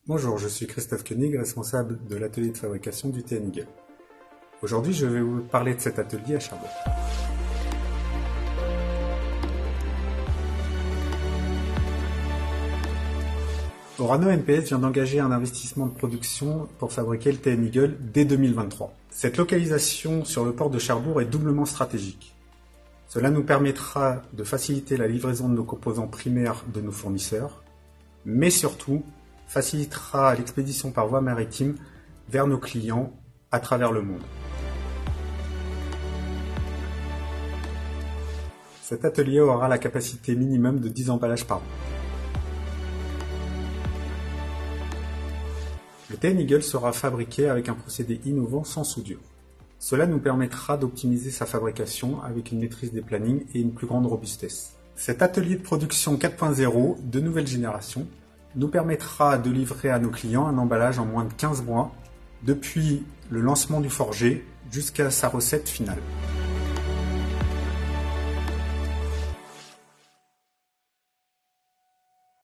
Bonjour, je suis Christophe Koenig, responsable de l'atelier de fabrication du TN Eagle. Aujourd'hui, je vais vous parler de cet atelier à Cherbourg. Orano MPS vient d'engager un investissement de production pour fabriquer le TN Eagle dès 2023. Cette localisation sur le port de Cherbourg est doublement stratégique. Cela nous permettra de faciliter la livraison de nos composants primaires de nos fournisseurs, mais surtout facilitera l'expédition par voie maritime vers nos clients à travers le monde. Cet atelier aura la capacité minimum de 10 emballages par an. Le TN Eagle sera fabriqué avec un procédé innovant sans soudure. Cela nous permettra d'optimiser sa fabrication avec une maîtrise des plannings et une plus grande robustesse. Cet atelier de production 4.0 de nouvelle génération nous permettra de livrer à nos clients un emballage en moins de 15 mois, depuis le lancement du forgé jusqu'à sa recette finale.